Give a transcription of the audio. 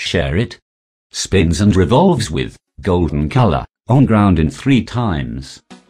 share it. Spins and revolves with golden color, on ground in 3 times.